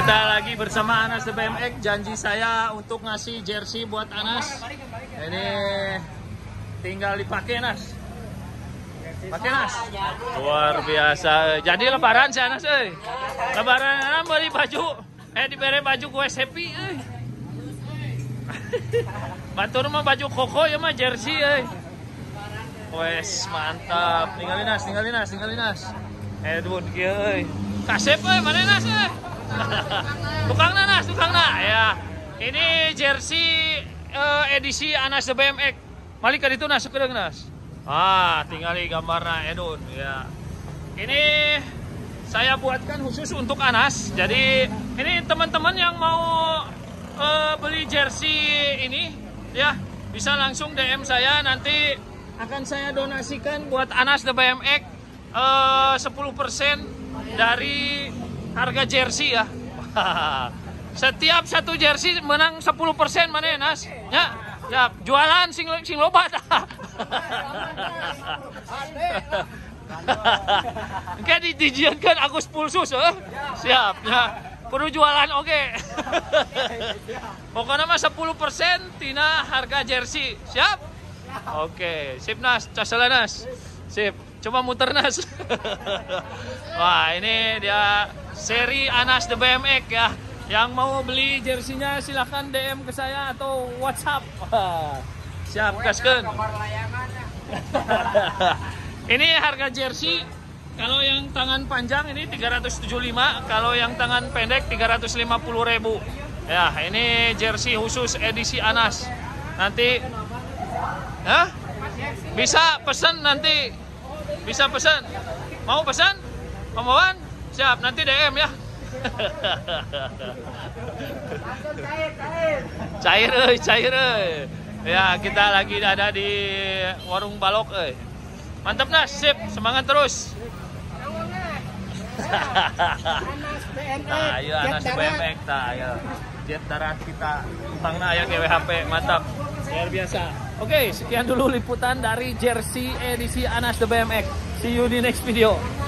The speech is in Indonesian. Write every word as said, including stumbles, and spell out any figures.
kita lagi bersama Anas The B M X. Janji saya untuk ngasih jersey buat Anas. Ini tinggal dipakai, Nas. Pakai, Nas. Luar biasa. Jadi lebaran sih, Anas, eh. Lebaran Anas beli baju. Eh diberi baju gue happy, eh. Batur mah baju koko ya mah jersey, eh. Wes mantap. Tinggalin Nas, tinggalin Nas, tinggalin Nas. Eh dun kieu euy. Kasep euy, mana Nas euy? Tukangna Nas, tukangna. Ya. Ini jersey uh, edisi Anas The B M X. Malik ka ditu Nas, sakedeung Nas. Ah, tinggali gambarna Edun ya. Ini saya buatkan khusus untuk Anas. Jadi ini teman-teman yang mau uh, beli jersey ini ya, bisa langsung D M saya, nanti akan saya donasikan buat Anas The B M X uh, sepuluh persen dari harga jersey ya. Setiap satu jersey menang sepuluh persen mana ya, Nas? Ya, ya jualan sing sing loba dah. Kayak di dijiankan Agus Pulsus, eh? Siap ya. Perlu jualan oke. Okay. Pokoknya mah sepuluh persen tina harga jersey. Siap? Oke, okay. Sip Nas, casala Nas. Sip. Coba muter Nas. Wah, ini dia seri Anas The B M X ya. Yang mau beli jersinya silahkan D M ke saya atau WhatsApp. Siap, gaskeun. Ini harga jersey kalau yang tangan panjang ini tiga ratus tujuh puluh lima, kalau yang tangan pendek tiga ratus lima puluh ribu. Ya, ini jersey khusus edisi Anas. Nanti ya, bisa pesan nanti. Bisa pesan. Mau pesan? Pembawaan? Siap, nanti D M ya. Cair euy, cair euy. Ya, kita lagi ada di warung balok euy. Mantap Nas, sip, semangat terus. Nah, ayo Anas B M X tah, ayo. Jet darat kita utangna aya G W H P, mantap. Luar biasa. Oke, sekian dulu liputan dari jersey edisi Anas The B M X. See you di next video.